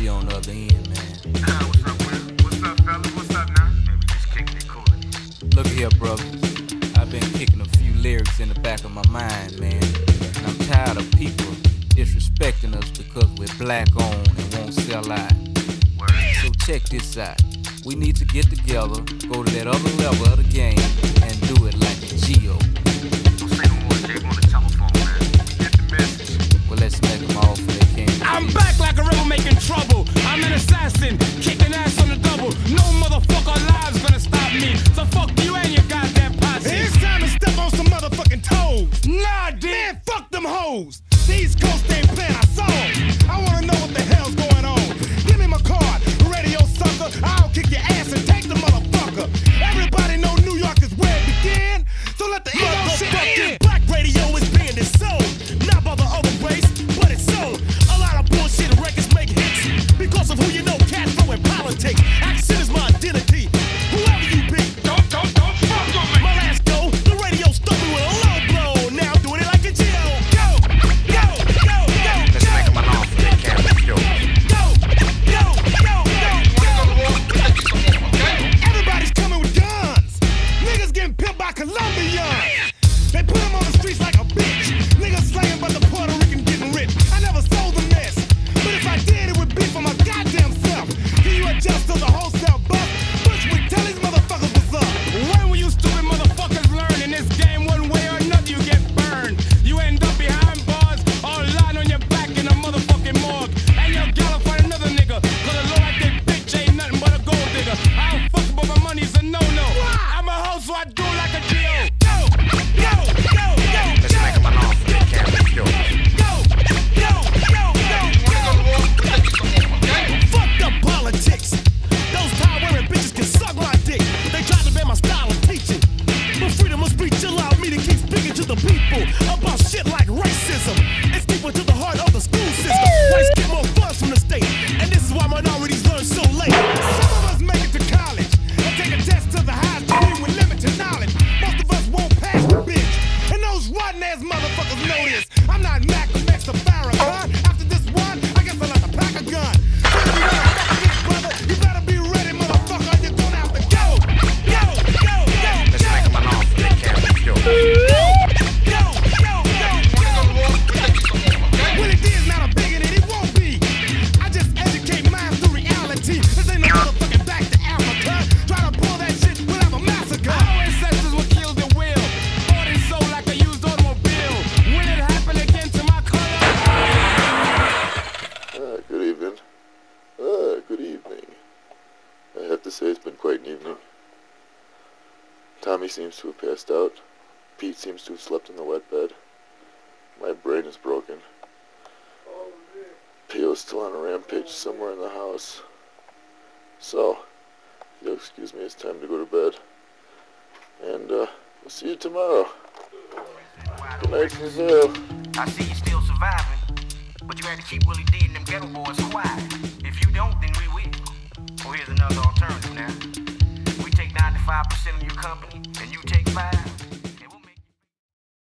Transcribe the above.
be on the other end, man. What's up, Will? What's up, fellas? What's up now? Man, we just kicking it cool. Look here, brother. I've been kicking a few lyrics in the back of my mind, man. And I'm tired of people disrespecting us because we're black owned and won't sell out. Word. So check this out. We need to get together, go to that other level of the game, and do it like a Geo. Don't say no more, Jake, on the telephone, man. Get the message. Well, let's smack them all for they can. I'm back like a rebel making trouble. I'm an assassin, kicking ass on the double. No motherfucker alive's gonna stop me. So fuck you and your goddamn posse. It's time to step on some motherfucking toes. Nah, dude. Man, fuck them hoes. The East Coast ain't playing our song. I wanna know what the hell's going on. Give me my card, radio sucker. I'll kick your ass and take the motherfucker. Everybody know New York is where it began. So let the ego shit in. Black radio is being it sold. Not by the other race, but it's sold. A lot of bullshit records make hits because of who you know, cash flow and politics. Action is my identity. Whoever you be. Don't fuck with me. My last go, the radio stuck me with a low blow. Now I'm doing it like a Geo. Go, go, go, go, Let's make them an offer they can't refuse. go, go, go, go. Everybody's coming with guns. Niggas getting pimped by Colombians. They put them on the streets like a bitch. Niggas slaying but the Puerto Rican getting rich. I never sold the mess, but if I did, it would be for my goddamn self. Can you adjust to the wholesale buck? Bushwick, tell these motherfuckers what's up. When will you stupid motherfuckers learn? In this game, one way or another, you get burned. You end up behind bars or lying on your back in a motherfucking morgue. And you'll gallop for another nigga. Cause a low like that bitch ain't nothing but a gold digger. I don't fuck but my money's a no-no. I'm a hoe, so I do like a Geo. Go, go, go, go, Let's make them an offer they can't refuse. go, go, go, go. Fucked up politics. Those tie-wearing bitches can suck my dick. They tried to ban my style of teaching, but freedom of speech allowed me to keep speaking to the people about shit like racism. It's deeper to the heart of the school system. Whites get more funds from the state, and this is why minorities learn so late. Some of us make it to college and take a test to the highest degree with limited knowledge. Most of us won't pass the bitch, and those rotten-ass motherfuckers know this. I'm not Malcolm X or Farrakhan. After this one, I guess I'll have to pack a gun. You better be ready, motherfucker. You're gonna have to go, go, go, go, Let's make them an offer they can't refuse. go, go, go, go. What it is not a bigot and it won't be. I just educate minds through reality. This ain't no motherfucking back to Africa. Try to pull that shit, we'll have a massacre. Our ancestors were killed at will. Bought and sold like a used automobile. Will it happen again to my color? Good evening. Good evening. I have to say it's been quite an evening. Tommy seems to have passed out. Pete seems to have slept in the wet bed. My brain is broken. Pio's still on a rampage somewhere in the house. So, if you'll excuse me, it's time to go to bed. And, we'll see you tomorrow. Good night from Vail. I see you still surviving, but you had to keep Willie D and them ghetto boys quiet. If you don't, then we will. Well, here's another alternative now. We take 95% of your company, and you take 5%.